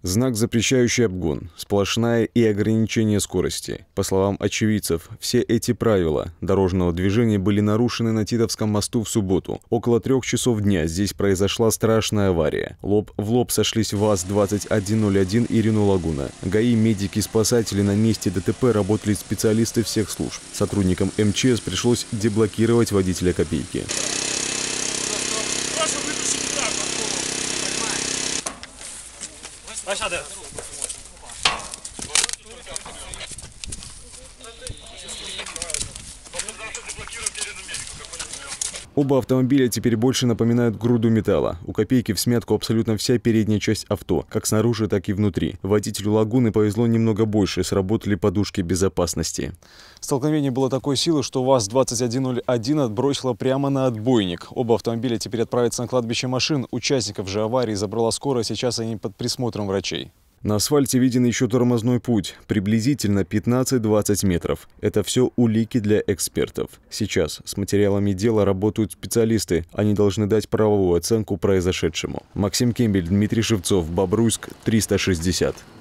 Знак, запрещающий обгон, сплошная и ограничение скорости. По словам очевидцев, все эти правила дорожного движения были нарушены на Титовском мосту в субботу. Около 3 часов дня здесь произошла страшная авария. Лоб в лоб сошлись ВАЗ-2101 и Рено Лагуна. ГАИ, медики, спасатели на месте ДТП работали специалисты всех служб. Сотрудникам МЧС пришлось деблокировать водителя «Копейки». Оба автомобиля теперь больше напоминают груду металла. У «Копейки» в смятку абсолютно вся передняя часть авто, как снаружи, так и внутри. Водителю «Лагуны» повезло немного больше, сработали подушки безопасности. Столкновение было такой силы, что ВАЗ-2101 отбросило прямо на отбойник. Оба автомобиля теперь отправятся на кладбище машин. Участников же аварии забрала скорая, сейчас они под присмотром врачей. На асфальте виден еще тормозной путь, приблизительно 15-20 метров. Это все улики для экспертов. Сейчас с материалами дела работают специалисты. Они должны дать правовую оценку произошедшему. Максим Кембель, Дмитрий Шевцов, Бобруйск, 360.